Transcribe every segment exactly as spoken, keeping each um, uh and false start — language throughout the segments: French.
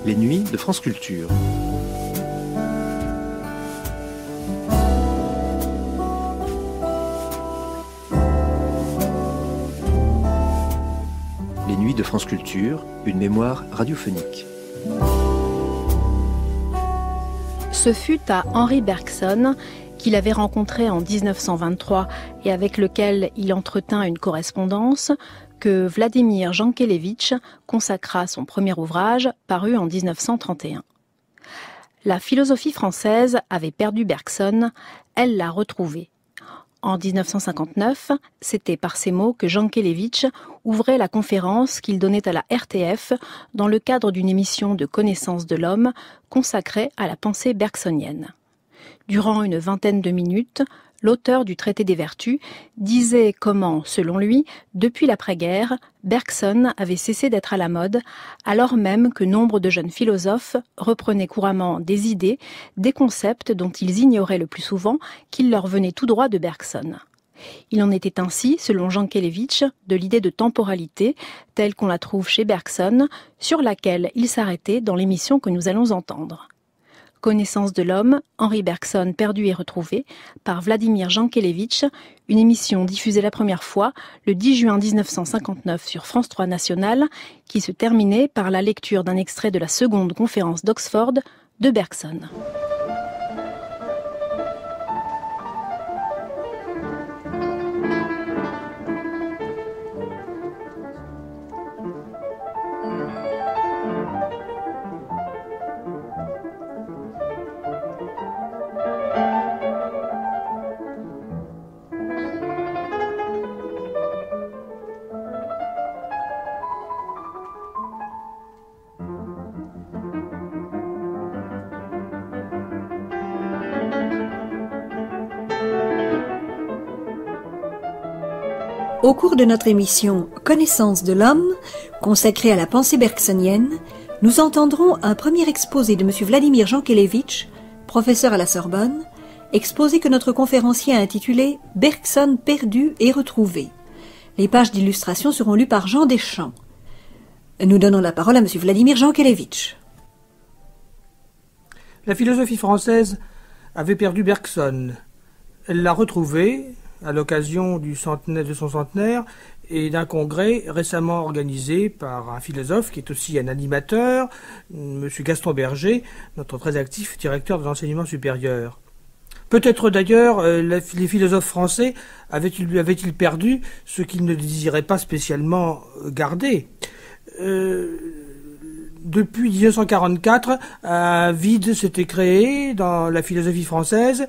les nuits de France Culture. Les nuits de France Culture, une mémoire radiophonique. Ce fut à Henri Bergson, qu'il avait rencontré en dix-neuf cent vingt-trois et avec lequel il entretint une correspondance, que Vladimir Jankélévitch consacra son premier ouvrage, paru en dix-neuf cent trente et un. La philosophie française avait perdu Bergson, elle l'a retrouvé. En dix-neuf cent cinquante-neuf, c'était par ces mots que Jankélévitch ouvrait la conférence qu'il donnait à la R T F dans le cadre d'une émission de connaissance de l'homme consacrée à la pensée bergsonienne. Durant une vingtaine de minutes, l'auteur du Traité des Vertus disait comment, selon lui, depuis l'après-guerre, Bergson avait cessé d'être à la mode, alors même que nombre de jeunes philosophes reprenaient couramment des idées, des concepts dont ils ignoraient le plus souvent qu'ils leur venaient tout droit de Bergson. Il en était ainsi, selon Jankélévitch, de l'idée de temporalité, telle qu'on la trouve chez Bergson, sur laquelle il s'arrêtait dans l'émission que nous allons entendre. Connaissance de l'homme, Henri Bergson perdu et retrouvé, par Vladimir Jankélévitch, une émission diffusée la première fois le dix juin dix-neuf cent cinquante-neuf sur France trois National, qui se terminait par la lecture d'un extrait de la seconde conférence d'Oxford de Bergson. Au cours de notre émission Connaissance de l'homme, consacrée à la pensée bergsonienne, nous entendrons un premier exposé de M. Vladimir Jankélévitch, professeur à la Sorbonne, exposé que notre conférencier a intitulé « Bergson perdu et retrouvé ». Les pages d'illustration seront lues par Jean Deschamps. Nous donnons la parole à M. Vladimir Jankélévitch. La philosophie française avait perdu Bergson. Elle l'a retrouvé à l'occasion du centenaire, de son centenaire et d'un congrès récemment organisé par un philosophe qui est aussi un animateur, M. Gaston Berger, notre très actif directeur de l'enseignement supérieur. Peut-être d'ailleurs euh, les philosophes français avaient-ils, avaient-ils perdu ce qu'ils ne désiraient pas spécialement garder. Euh, Depuis dix-neuf cent quarante-quatre, un vide s'était créé dans la philosophie française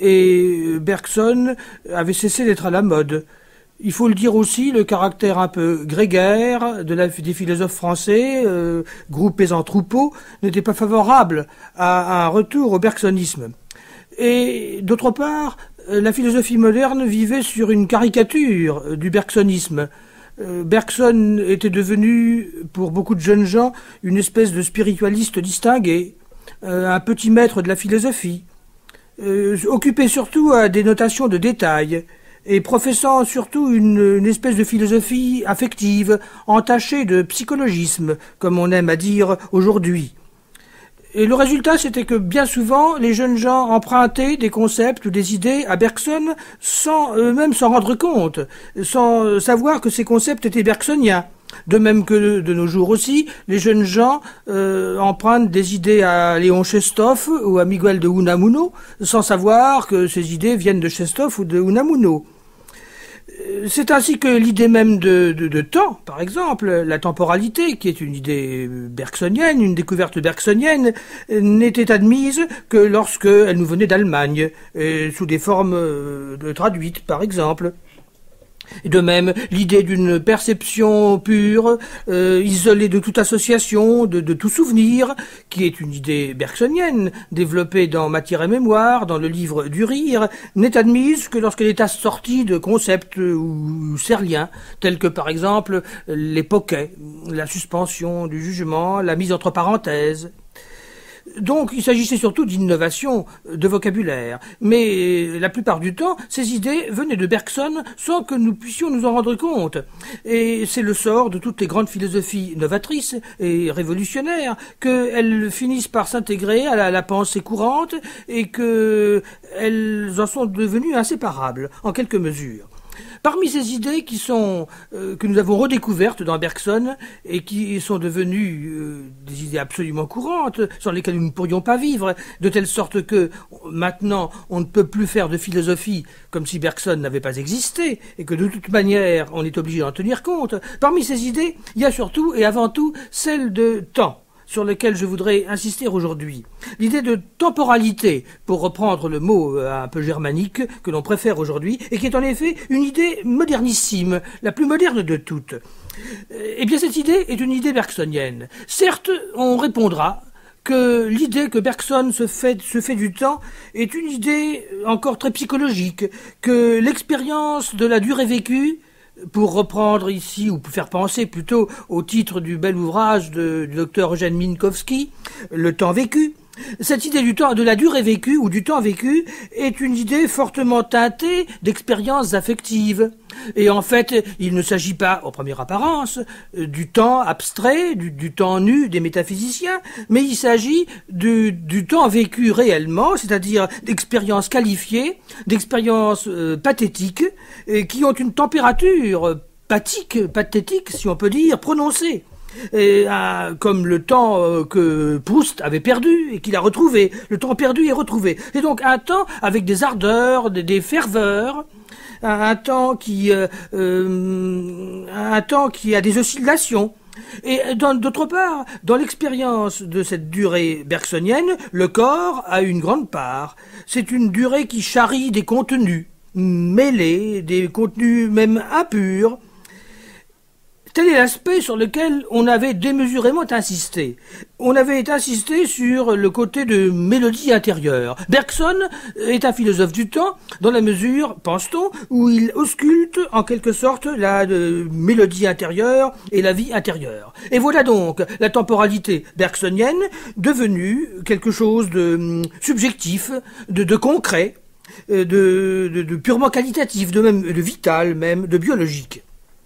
et Bergson avait cessé d'être à la mode. Il faut le dire aussi, le caractère un peu grégaire de la, des philosophes français, euh, groupés en troupeaux, n'était pas favorable à, à un retour au bergsonisme. Et d'autre part, la philosophie moderne vivait sur une caricature du bergsonisme. Bergson était devenu, pour beaucoup de jeunes gens, une espèce de spiritualiste distingué, euh, un petit maître de la philosophie, euh, occupé surtout à des notations de détails, et professant surtout une, une espèce de philosophie affective, entachée de psychologisme, comme on aime à dire aujourd'hui. Et le résultat, c'était que bien souvent, les jeunes gens empruntaient des concepts ou des idées à Bergson sans eux-mêmes s'en rendre compte, sans savoir que ces concepts étaient bergsoniens. De même que de nos jours aussi, les jeunes gens euh, empruntent des idées à Léon Chestov ou à Miguel de Unamuno, sans savoir que ces idées viennent de Chestov ou de Unamuno. C'est ainsi que l'idée même de, de, de temps, par exemple, la temporalité, qui est une idée bergsonienne, une découverte bergsonienne, n'était admise que lorsqu'elle nous venait d'Allemagne, sous des formes de traduites, par exemple. De même, l'idée d'une perception pure, euh, isolée de toute association, de, de tout souvenir, qui est une idée bergsonienne, développée dans Matière et Mémoire, dans le livre du Rire, n'est admise que lorsqu'elle est assortie de concepts ou serliens, tels que par exemple les poquets, la suspension du jugement, la mise entre parenthèses. Donc il s'agissait surtout d'innovation de vocabulaire, mais la plupart du temps, ces idées venaient de Bergson sans que nous puissions nous en rendre compte. Et c'est le sort de toutes les grandes philosophies novatrices et révolutionnaires, qu'elles finissent par s'intégrer à la, à la pensée courante et qu'elles en sont devenues inséparables, en quelque mesure. Parmi ces idées qui sont euh, que nous avons redécouvertes dans Bergson et qui sont devenues euh, des idées absolument courantes, sans lesquelles nous ne pourrions pas vivre, de telle sorte que maintenant on ne peut plus faire de philosophie comme si Bergson n'avait pas existé et que de toute manière on est obligé d'en tenir compte. Parmi ces idées, il y a surtout et avant tout celle de temps, sur lequel je voudrais insister aujourd'hui. L'idée de temporalité, pour reprendre le mot un peu germanique que l'on préfère aujourd'hui, et qui est en effet une idée modernissime, la plus moderne de toutes. Eh bien, cette idée est une idée bergsonienne. Certes, on répondra que l'idée que Bergson se fait, se fait du temps est une idée encore très psychologique, que l'expérience de la durée vécue, pour reprendre ici, ou pour faire penser plutôt au titre du bel ouvrage de, du docteur Eugène Minkowski, Le temps vécu, cette idée du temps, de la durée vécue ou du temps vécu est une idée fortement teintée d'expériences affectives. Et en fait, il ne s'agit pas, en première apparence, du temps abstrait, du, du temps nu des métaphysiciens, mais il s'agit du, du temps vécu réellement, c'est-à-dire d'expériences qualifiées, d'expériences euh, pathétiques, et qui ont une température pathique, pathétique, si on peut dire, prononcée. Et, euh, comme le temps euh, que Proust avait perdu et qu'il a retrouvé, le temps perdu et retrouvé. Et donc un temps avec des ardeurs, des, des ferveurs, un, un temps qui, euh, euh, un temps qui a des oscillations. Et d'autre part, dans l'expérience de cette durée bergsonienne, le corps a une grande part. C'est une durée qui charrie des contenus mêlés, des contenus même impurs. Tel est l'aspect sur lequel on avait démesurément insisté. On avait insisté sur le côté de mélodie intérieure. Bergson est un philosophe du temps, dans la mesure, pense-t-on, où il ausculte en quelque sorte la de, mélodie intérieure et la vie intérieure. Et voilà donc la temporalité bergsonienne devenue quelque chose de subjectif, de, de concret, de, de, de purement qualitatif, de, même, de vital même, de biologique.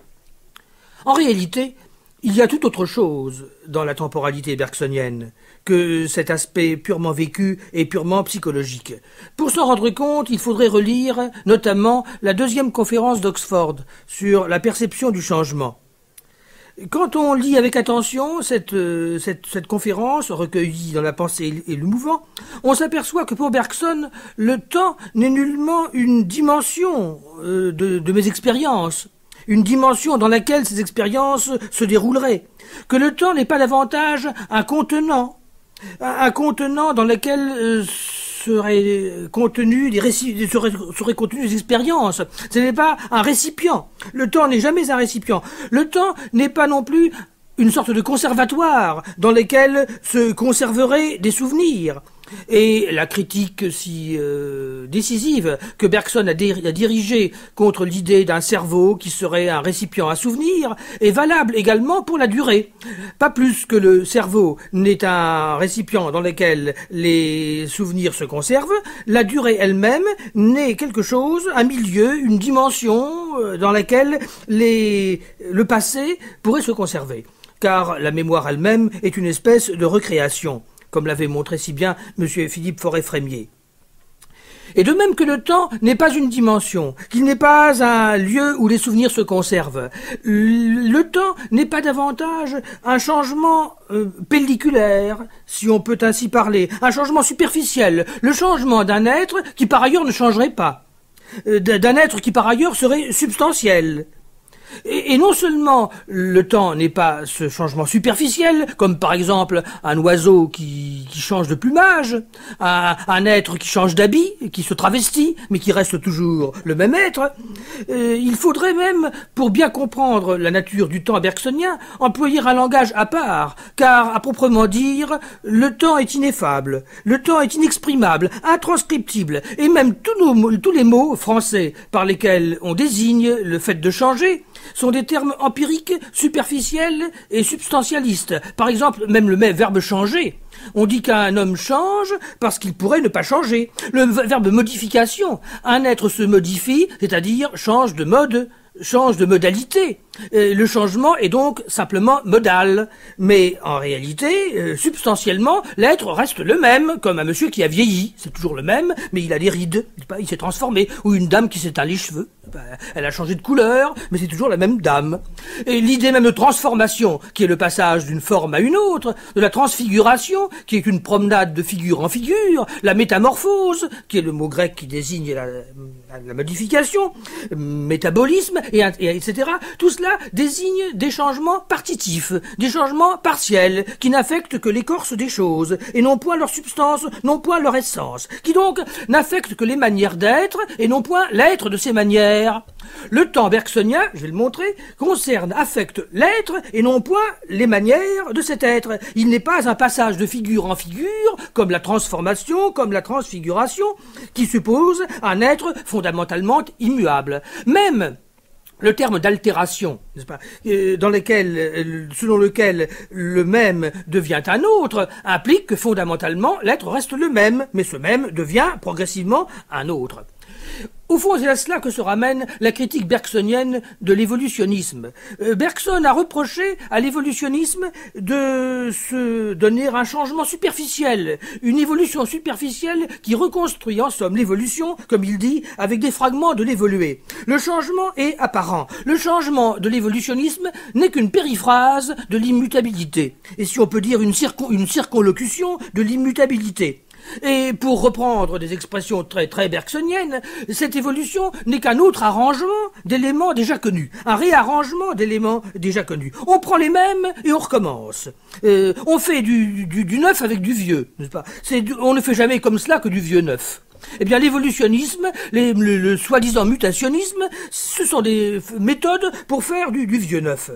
En réalité, il y a tout autre chose dans la temporalité bergsonienne que cet aspect purement vécu et purement psychologique. Pour s'en rendre compte, il faudrait relire notamment la deuxième conférence d'Oxford sur la perception du changement. Quand on lit avec attention cette, cette, cette conférence recueillie dans la pensée et le mouvant, on s'aperçoit que pour Bergson, le temps n'est nullement une dimension de, de mes expériences, une dimension dans laquelle ces expériences se dérouleraient, que le temps n'est pas davantage un contenant, un contenant dans lequel euh, seraient contenues des réci- seraient, seraient contenues des expériences. Ce n'est pas un récipient. Le temps n'est jamais un récipient. Le temps n'est pas non plus une sorte de conservatoire dans lequel se conserveraient des souvenirs. Et la critique si euh, décisive que Bergson a, a dirigée contre l'idée d'un cerveau qui serait un récipient à souvenirs est valable également pour la durée. Pas plus que le cerveau n'est un récipient dans lequel les souvenirs se conservent, la durée elle-même n'est quelque chose, un milieu, une dimension dans laquelle les, le passé pourrait se conserver. Car la mémoire elle-même est une espèce de recréation, comme l'avait montré si bien M. Philippe Forêt-Frémier. Et de même que le temps n'est pas une dimension, qu'il n'est pas un lieu où les souvenirs se conservent, le temps n'est pas davantage un changement euh, pelliculaire, si on peut ainsi parler, un changement superficiel, le changement d'un être qui par ailleurs ne changerait pas, euh, d'un être qui par ailleurs serait substantiel. Et, et non seulement le temps n'est pas ce changement superficiel, comme par exemple un oiseau qui, qui change de plumage, un, un être qui change d'habit, qui se travestit, mais qui reste toujours le même être. Euh, il faudrait même, pour bien comprendre la nature du temps bergsonien, employer un langage à part, car à proprement dire, le temps est ineffable, le temps est inexprimable, intranscriptible, et même tous, nos, tous les mots français par lesquels on désigne le fait de changer sont des termes empiriques, superficiels et substantialistes. Par exemple, même le même verbe changer. On dit qu'un homme change parce qu'il pourrait ne pas changer. Le verbe modification, un être se modifie, c'est-à-dire change de mode, change de modalité. Le changement est donc simplement modal. Mais en réalité, euh, substantiellement, l'être reste le même, comme un monsieur qui a vieilli. C'est toujours le même, mais il a des rides. Il s'est transformé. Ou une dame qui s'éteint les cheveux. Elle a changé de couleur, mais c'est toujours la même dame. Et l'idée même de transformation, qui est le passage d'une forme à une autre, de la transfiguration, qui est une promenade de figure en figure, la métamorphose, qui est le mot grec qui désigne la, la, la modification, métabolisme, et, et, etc. Tout cela désigne des changements partitifs, des changements partiels, qui n'affectent que l'écorce des choses, et non point leur substance, non point leur essence, qui donc n'affectent que les manières d'être, et non point l'être de ces manières. Le temps bergsonien, je vais le montrer, concerne, affecte l'être et non point les manières de cet être. Il n'est pas un passage de figure en figure, comme la transformation, comme la transfiguration, qui suppose un être fondamentalement immuable. Même le terme d'altération, n'est-ce pas, dans lequel, selon lequel le même devient un autre, implique que fondamentalement l'être reste le même, mais ce même devient progressivement un autre. Au fond, c'est à cela que se ramène la critique bergsonienne de l'évolutionnisme. Euh, Bergson a reproché à l'évolutionnisme de se donner un changement superficiel, une évolution superficielle qui reconstruit en somme l'évolution, comme il dit, avec des fragments de l'évolué. Le changement est apparent. Le changement de l'évolutionnisme n'est qu'une périphrase de l'immutabilité. Et si on peut dire une, circon- une circonlocution de l'immutabilité. Et pour reprendre des expressions très très bergsoniennes, cette évolution n'est qu'un autre arrangement d'éléments déjà connus, un réarrangement d'éléments déjà connus. On prend les mêmes et on recommence. Euh, on fait du, du, du neuf avec du vieux, n'est-ce pas ? C'est du, on ne fait jamais comme cela que du vieux neuf. Eh bien, l'évolutionnisme, les, le, le soi-disant mutationnisme, ce sont des méthodes pour faire du, du vieux neuf.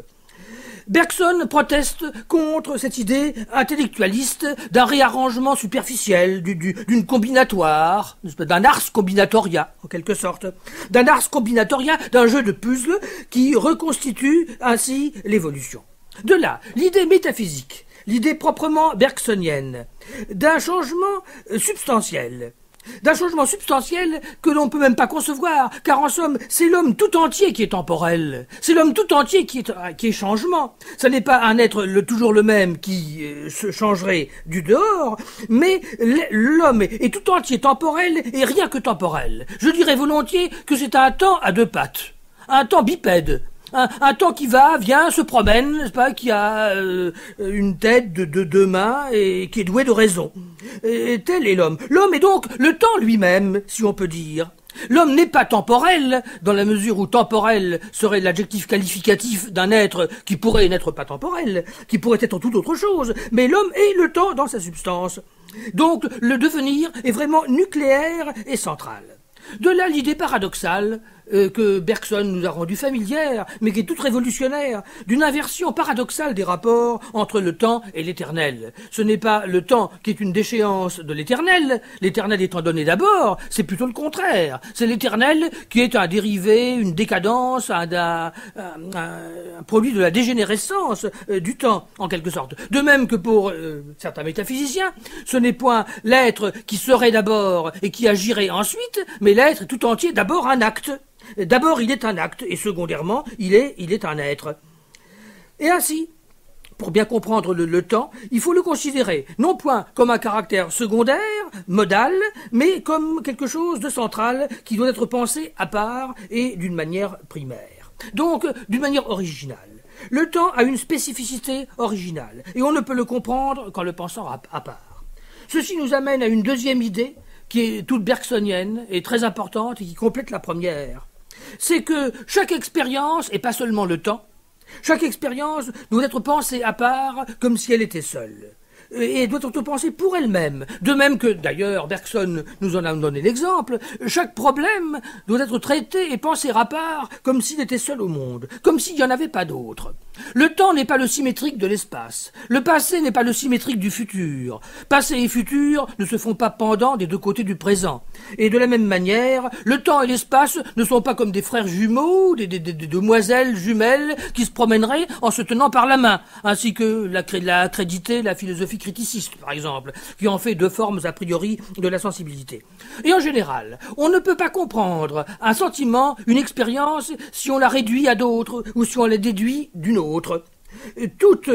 Bergson proteste contre cette idée intellectualiste d'un réarrangement superficiel, du, du, d'une combinatoire, d'un ars combinatoria, en quelque sorte, d'un ars combinatoria, d'un jeu de puzzles qui reconstitue ainsi l'évolution. De là, l'idée métaphysique, l'idée proprement bergsonienne, d'un changement substantiel, d'un changement substantiel que l'on ne peut même pas concevoir, car en somme, c'est l'homme tout entier qui est temporel, c'est l'homme tout entier qui est, qui est changement. Ce n'est pas un être le, toujours le même qui euh, se changerait du dehors, mais l'homme est, est tout entier temporel et rien que temporel. Je dirais volontiers que c'est un temps à deux pattes, un temps bipède. Un, un temps qui va, vient, se promène, n'est-ce pas, qui a euh, une tête de, de deux mains et qui est doué de raison. Et tel est l'homme. L'homme est donc le temps lui-même, si on peut dire. L'homme n'est pas temporel, dans la mesure où temporel serait l'adjectif qualificatif d'un être qui pourrait n'être pas temporel, qui pourrait être toute autre chose, mais l'homme est le temps dans sa substance. Donc le devenir est vraiment nucléaire et central. De là l'idée paradoxale euh, que Bergson nous a rendue familière, mais qui est toute révolutionnaire, d'une inversion paradoxale des rapports entre le temps et l'éternel. Ce n'est pas le temps qui est une déchéance de l'éternel, l'éternel étant donné d'abord, c'est plutôt le contraire. C'est l'éternel qui est un dérivé, une décadence, un, un, un, un produit de la dégénérescence euh, du temps, en quelque sorte. De même que pour euh, certains métaphysiciens, ce n'est point l'être qui serait d'abord et qui agirait ensuite, mais l'être tout entier d'abord un acte. D'abord il est un acte, et secondairement il est, il est un être. Et ainsi, pour bien comprendre le, le temps, il faut le considérer non point comme un caractère secondaire, modal, mais comme quelque chose de central qui doit être pensé à part et d'une manière primaire. Donc d'une manière originale. Le temps a une spécificité originale, et on ne peut le comprendre qu'en le pensant à, à part. Ceci nous amène à une deuxième idée, qui est toute bergsonienne et très importante et qui complète la première. C'est que chaque expérience, et pas seulement le temps, chaque expérience doit être pensée à part comme si elle était seule. Et doit être pensée pour elle-même. De même que, d'ailleurs, Bergson nous en a donné l'exemple, chaque problème doit être traité et pensé à part comme s'il était seul au monde, comme s'il n'y en avait pas d'autre. Le temps n'est pas le symétrique de l'espace. Le passé n'est pas le symétrique du futur. Passé et futur ne se font pas pendant des deux côtés du présent. Et de la même manière, le temps et l'espace ne sont pas comme des frères jumeaux, des, des, des, des demoiselles jumelles qui se promèneraient en se tenant par la main, ainsi que l'a, l'a accrédité la philosophie criticiste, par exemple, qui en fait deux formes a priori de la sensibilité. Et en général, on ne peut pas comprendre un sentiment, une expérience, si on la réduit à d'autres ou si on la déduit d'une autre. Toute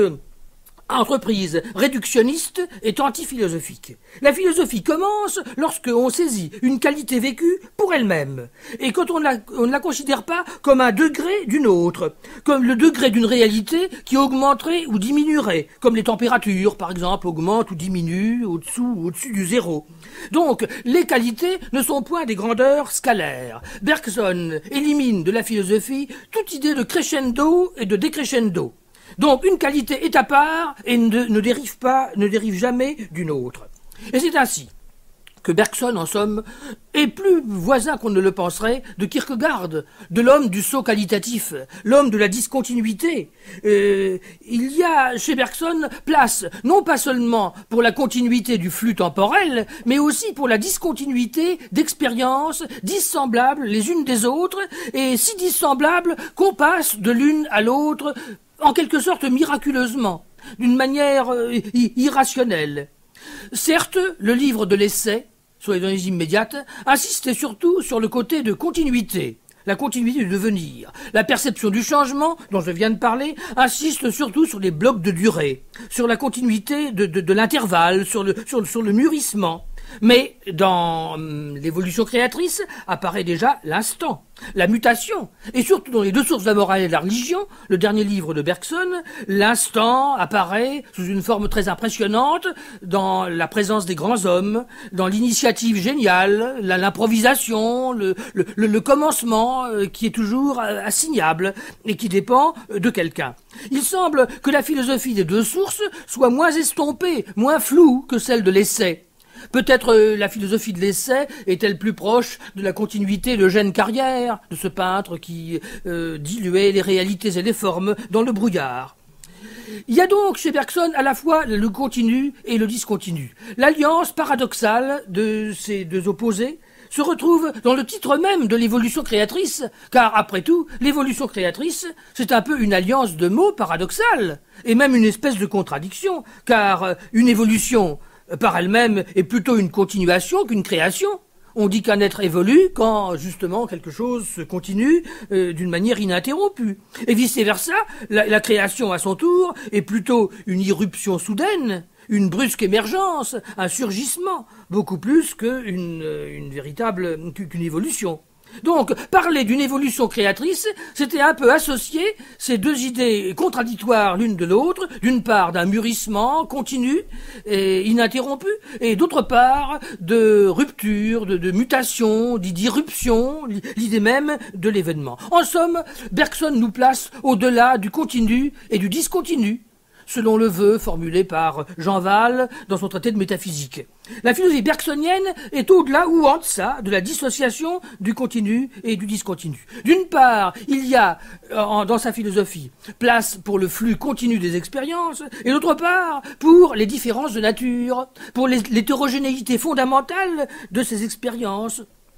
entreprise réductionniste est antiphilosophique. La philosophie commence lorsque on saisit une qualité vécue pour elle-même, et quand on, la, on ne la considère pas comme un degré d'une autre, comme le degré d'une réalité qui augmenterait ou diminuerait, comme les températures, par exemple, augmentent ou diminuent au-dessous ou au-dessus du zéro. Donc, les qualités ne sont point des grandeurs scalaires. Bergson élimine de la philosophie toute idée de crescendo et de décrescendo. Donc une qualité est à part et ne, ne dérive pas, ne dérive jamais d'une autre. Et c'est ainsi que Bergson, en somme, est plus voisin qu'on ne le penserait de Kierkegaard, de l'homme du saut qualitatif, l'homme de la discontinuité. Euh, il y a chez Bergson place, non pas seulement pour la continuité du flux temporel, mais aussi pour la discontinuité d'expériences dissemblables les unes des autres, et si dissemblables qu'on passe de l'une à l'autre en quelque sorte miraculeusement, d'une manière euh, irrationnelle. Certes, le livre de l'essai, sur les données immédiates, insiste surtout sur le côté de continuité, la continuité du devenir. La perception du changement, dont je viens de parler, insiste surtout sur les blocs de durée, sur la continuité de, de, de l'intervalle, sur le, sur, le, sur le mûrissement. Mais dans hum, l'évolution créatrice apparaît déjà l'instant, la mutation, et surtout dans les deux sources de la morale et de la religion, le dernier livre de Bergson, l'instant apparaît sous une forme très impressionnante dans la présence des grands hommes, dans l'initiative géniale, la, l'improvisation, le, le, le, le commencement euh, qui est toujours euh, assignable et qui dépend euh, de quelqu'un. Il semble que la philosophie des deux sources soit moins estompée, moins floue que celle de l'essai. Peut-être euh, la philosophie de l'essai est-elle plus proche de la continuité d'Eugène Carrière, de ce peintre qui euh, diluait les réalités et les formes dans le brouillard. Il y a donc chez Bergson à la fois le continu et le discontinu. L'alliance paradoxale de ces deux opposés se retrouve dans le titre même de l'évolution créatrice, car après tout, l'évolution créatrice, c'est un peu une alliance de mots paradoxale, et même une espèce de contradiction, car une évolution par elle-même est plutôt une continuation qu'une création. On dit qu'un être évolue quand, justement, quelque chose se continue euh, d'une manière ininterrompue. Et vice-versa, la, la création, à son tour, est plutôt une irruption soudaine, une brusque émergence, un surgissement, beaucoup plus qu'une une véritable qu'une évolution. Donc, parler d'une évolution créatrice, c'était un peu associer ces deux idées contradictoires l'une de l'autre, d'une part d'un mûrissement continu et ininterrompu, et d'autre part de rupture, de, de mutation, d'irruption, l'idée même de l'événement. En somme, Bergson nous place au-delà du continu et du discontinu, selon le vœu formulé par Jean Wahl dans son traité de métaphysique. La philosophie bergsonienne est au-delà ou en deçà de la dissociation du continu et du discontinu. D'une part, il y a, dans sa philosophie, place pour le flux continu des expériences, et d'autre part, pour les différences de nature, pour les, l'hétérogénéité fondamentale de ces expériences.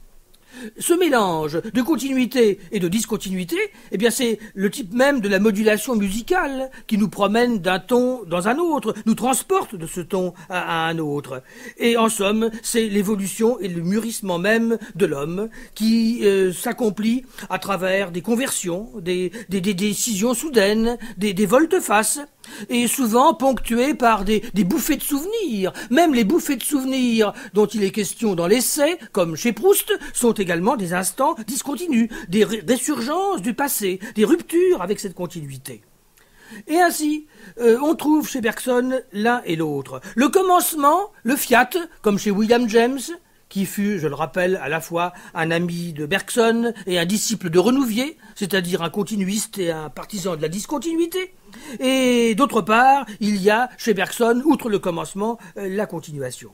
Ce mélange de continuité et de discontinuité, eh bien c'est le type même de la modulation musicale qui nous promène d'un ton dans un autre, nous transporte de ce ton à, à un autre. Et en somme, c'est l'évolution et le mûrissement même de l'homme qui euh, s'accomplit à travers des conversions, des, des, des décisions soudaines, des, des volte-face, et souvent ponctuées par des, des bouffées de souvenirs. Même les bouffées de souvenirs dont il est question dans l'essai, comme chez Proust, sont également des instants discontinus, des résurgences du passé, des ruptures avec cette continuité. Et ainsi, euh, on trouve chez Bergson l'un et l'autre. Le commencement, le fiat, comme chez William James, qui fut, je le rappelle, à la fois un ami de Bergson et un disciple de Renouvier, c'est-à-dire un continuiste et un partisan de la discontinuité. Et d'autre part, il y a chez Bergson, outre le commencement, la continuation.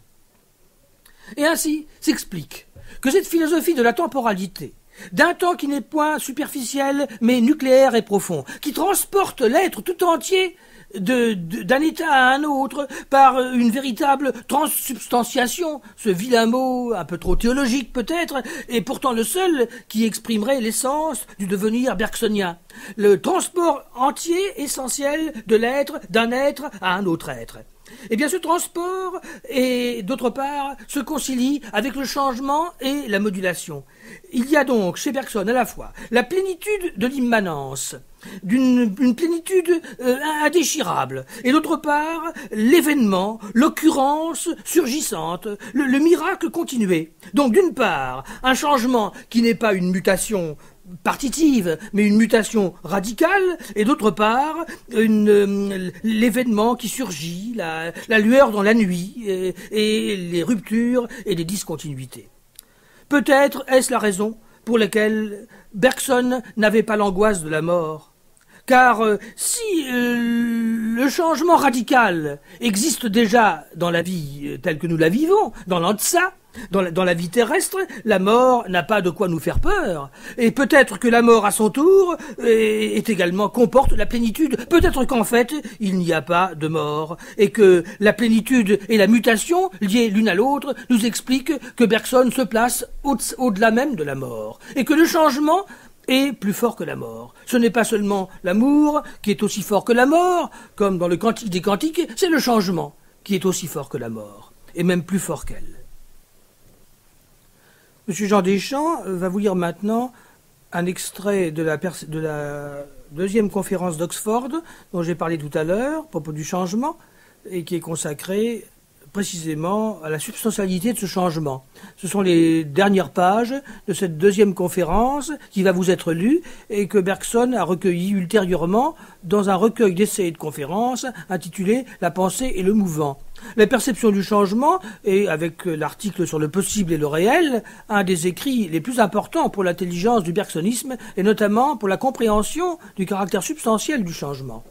Et ainsi s'explique que cette philosophie de la temporalité, d'un temps qui n'est point superficiel, mais nucléaire et profond, qui transporte l'être tout entier de, de, d'un état à un autre par une véritable transsubstantiation, ce vilain mot un peu trop théologique peut-être, et pourtant le seul qui exprimerait l'essence du devenir bergsonien, le transport entier essentiel de l'être d'un être à un autre être. Eh bien, ce transport, et d'autre part, se concilie avec le changement et la modulation. Il y a donc chez Bergson à la fois la plénitude de l'immanence, d'une une plénitude euh, indéchirable, et d'autre part l'événement, l'occurrence surgissante, le, le miracle continué. Donc d'une part, un changement qui n'est pas une mutation partitive, mais une mutation radicale, et d'autre part, une, euh, l'événement qui surgit, la, la lueur dans la nuit, et, et les ruptures et les discontinuités. Peut-être est-ce la raison pour laquelle Bergson n'avait pas l'angoisse de la mort. Car euh, si euh, le changement radical existe déjà dans la vie telle que nous la vivons, dans l'Antsa, Dans la, dans la vie terrestre, la mort n'a pas de quoi nous faire peur. Et peut-être que la mort, à son tour, est, est également comporte la plénitude. Peut-être qu'en fait, il n'y a pas de mort. Et que la plénitude et la mutation, liées l'une à l'autre, nous expliquent que Bergson se place au, au-delà même de la mort. Et que le changement est plus fort que la mort. Ce n'est pas seulement l'amour qui est aussi fort que la mort, comme dans le Cantique des Cantiques, c'est le changement qui est aussi fort que la mort, et même plus fort qu'elle. Monsieur Jean Deschamps va vous lire maintenant un extrait de la, pers- de la deuxième conférence d'Oxford, dont j'ai parlé tout à l'heure, à propos du changement, et qui est consacrée précisément à la substantialité de ce changement. Ce sont les dernières pages de cette deuxième conférence qui va vous être lue et que Bergson a recueilli ultérieurement dans un recueil d'essais et de conférences intitulé « La pensée et le mouvant ». La perception du changement est, avec l'article sur le possible et le réel, un des écrits les plus importants pour l'intelligence du bergsonisme et notamment pour la compréhension du caractère substantiel du changement.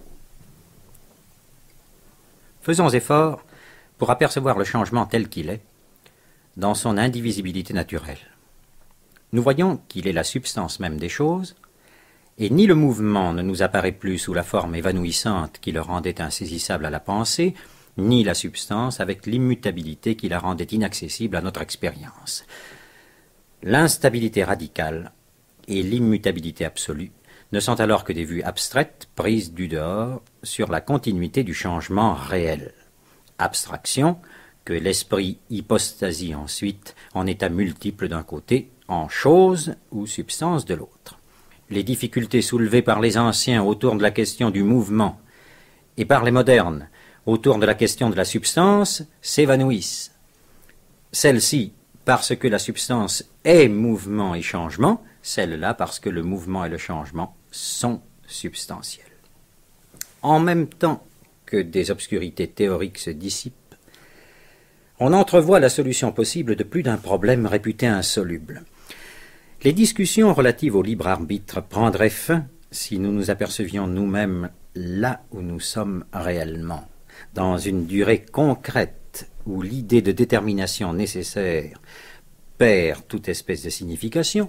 Faisons effort pour apercevoir le changement tel qu'il est, dans son indivisibilité naturelle. Nous voyons qu'il est la substance même des choses, et ni le mouvement ne nous apparaît plus sous la forme évanouissante qui le rendait insaisissable à la pensée, ni la substance avec l'immutabilité qui la rendait inaccessible à notre expérience. L'instabilité radicale et l'immutabilité absolue ne sont alors que des vues abstraites prises du dehors sur la continuité du changement réel. Abstraction que l'esprit hypostasie ensuite en état multiple d'un côté, en chose ou substance de l'autre. Les difficultés soulevées par les anciens autour de la question du mouvement et par les modernes autour de la question de la substance s'évanouissent. Celle-ci parce que la substance est mouvement et changement, celle-là parce que le mouvement et le changement sont substantiels. En même temps que des obscurités théoriques se dissipent, on entrevoit la solution possible de plus d'un problème réputé insoluble. Les discussions relatives au libre arbitre prendraient fin si nous nous apercevions nous-mêmes là où nous sommes réellement, dans une durée concrète où l'idée de détermination nécessaire perd toute espèce de signification,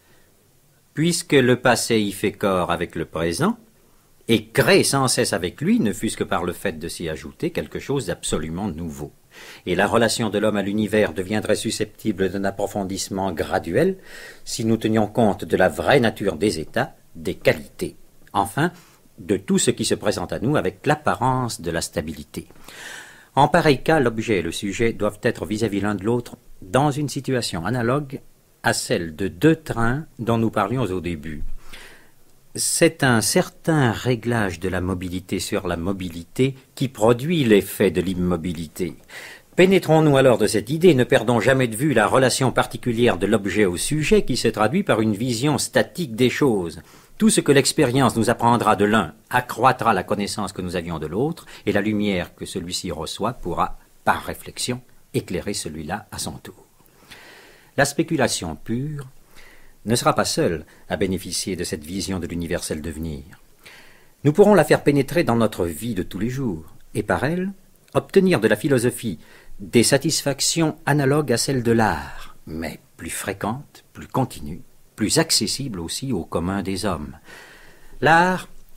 puisque le passé y fait corps avec le présent, et crée sans cesse avec lui, ne fût-ce que par le fait de s'y ajouter quelque chose d'absolument nouveau. Et la relation de l'homme à l'univers deviendrait susceptible d'un approfondissement graduel si nous tenions compte de la vraie nature des états, des qualités, enfin, de tout ce qui se présente à nous avec l'apparence de la stabilité. En pareil cas, l'objet et le sujet doivent être vis-à-vis l'un de l'autre dans une situation analogue à celle de deux trains dont nous parlions au début. C'est un certain réglage de la mobilité sur la mobilité qui produit l'effet de l'immobilité. Pénétrons-nous alors de cette idée, ne perdons jamais de vue la relation particulière de l'objet au sujet qui se traduit par une vision statique des choses. Tout ce que l'expérience nous apprendra de l'un accroîtra la connaissance que nous avions de l'autre, et la lumière que celui-ci reçoit pourra, par réflexion, éclairer celui-là à son tour. La spéculation pure ne sera pas seule à bénéficier de cette vision de l'universel devenir. Nous pourrons la faire pénétrer dans notre vie de tous les jours, et par elle, obtenir de la philosophie des satisfactions analogues à celles de l'art, mais plus fréquentes, plus continues, plus accessibles aussi au commun des hommes. L'art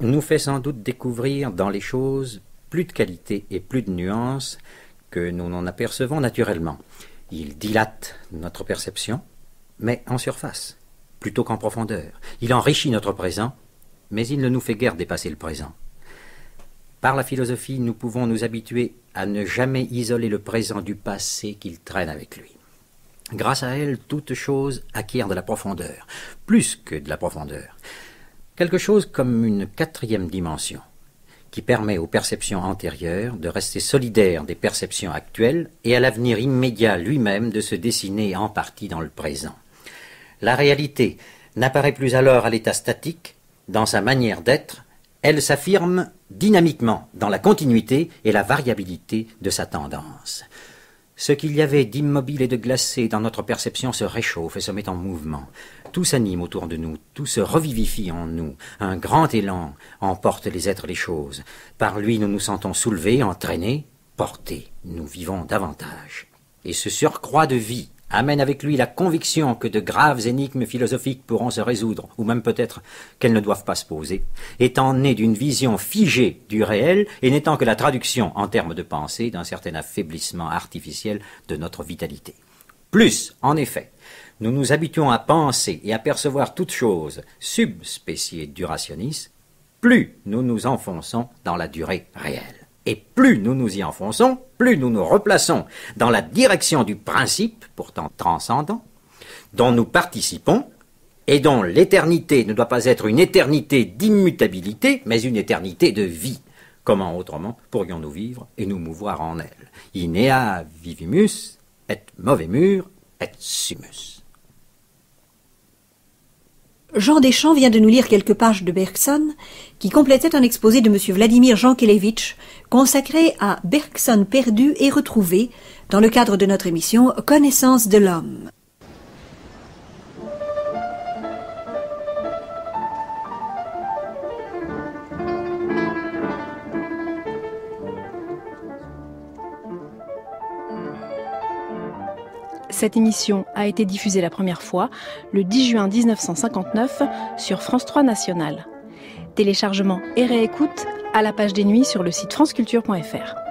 nous fait sans doute découvrir dans les choses plus de qualité et plus de nuances que nous n'en apercevons naturellement. Il dilate notre perception, mais en surface, plutôt qu'en profondeur. Il enrichit notre présent, mais il ne nous fait guère dépasser le présent. Par la philosophie, nous pouvons nous habituer à ne jamais isoler le présent du passé qu'il traîne avec lui. Grâce à elle, toute chose acquiert de la profondeur, plus que de la profondeur. Quelque chose comme une quatrième dimension, qui permet aux perceptions antérieures de rester solidaires des perceptions actuelles et à l'avenir immédiat lui-même de se dessiner en partie dans le présent. La réalité n'apparaît plus alors à l'état statique, dans sa manière d'être, elle s'affirme dynamiquement dans la continuité et la variabilité de sa tendance. Ce qu'il y avait d'immobile et de glacé dans notre perception se réchauffe et se met en mouvement. Tout s'anime autour de nous, tout se revivifie en nous. Un grand élan emporte les êtres et les choses. Par lui, nous nous sentons soulevés, entraînés, portés. Nous vivons davantage. Et ce surcroît de vie amène avec lui la conviction que de graves énigmes philosophiques pourront se résoudre, ou même peut-être qu'elles ne doivent pas se poser, étant nées d'une vision figée du réel et n'étant que la traduction en termes de pensée d'un certain affaiblissement artificiel de notre vitalité. Plus, en effet, nous nous habituons à penser et à percevoir toutes choses subspéciées du rationnisme, plus nous nous enfonçons dans la durée réelle. Et plus nous nous y enfonçons, plus nous nous replaçons dans la direction du principe, pourtant transcendant, dont nous participons, et dont l'éternité ne doit pas être une éternité d'immutabilité, mais une éternité de vie. Comment autrement pourrions-nous vivre et nous mouvoir en elle? Inea vivimus, et movemur, et sumus. Jean Deschamps vient de nous lire quelques pages de Bergson qui complétaient un exposé de M. Vladimir Jankélévitch consacré à Bergson perdu et retrouvé dans le cadre de notre émission Connaissance de l'homme. Cette émission a été diffusée la première fois le dix juin mille neuf cent cinquante-neuf sur France trois National. Téléchargement et réécoute à la page des nuits sur le site franceculture point f r.